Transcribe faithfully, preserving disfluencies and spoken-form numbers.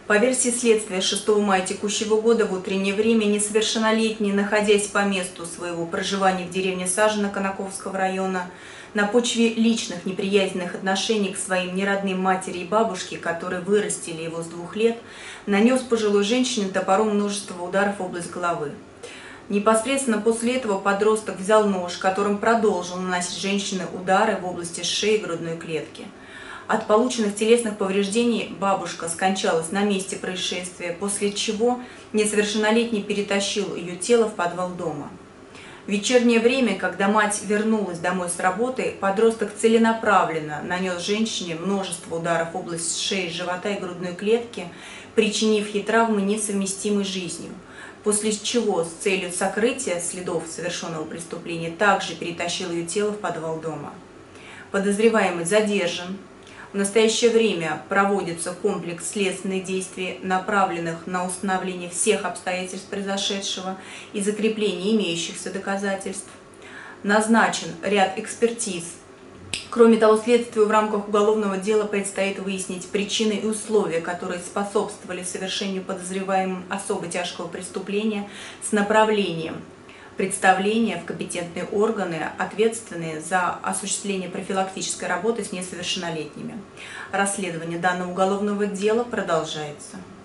По версии следствия, шестого мая текущего года в утреннее время несовершеннолетний, находясь по месту своего проживания в деревне Сажино Конаковского района, на почве личных неприязненных отношений к своим неродным матери и бабушке, которые вырастили его с двух лет, нанес пожилой женщине топором множество ударов в область головы. Непосредственно после этого подросток взял нож, которым продолжил наносить женщине удары в области шеи и грудной клетки. От полученных телесных повреждений бабушка скончалась на месте происшествия, после чего несовершеннолетний перетащил ее тело в подвал дома. В вечернее время, когда мать вернулась домой с работы, подросток целенаправленно нанес женщине множество ударов в область шеи, живота и грудной клетки, причинив ей травмы, несовместимые с жизнью, после чего с целью сокрытия следов совершенного преступления также перетащил ее тело в подвал дома. Подозреваемый задержан. В настоящее время проводится комплекс следственных действий, направленных на установление всех обстоятельств произошедшего и закрепление имеющихся доказательств. Назначен ряд экспертиз. Кроме того, следствию в рамках уголовного дела предстоит выяснить причины и условия, которые способствовали совершению подозреваемым особо тяжкого преступления с направлением представления в компетентные органы, ответственные за осуществление профилактической работы с несовершеннолетними. Расследование данного уголовного дела продолжается.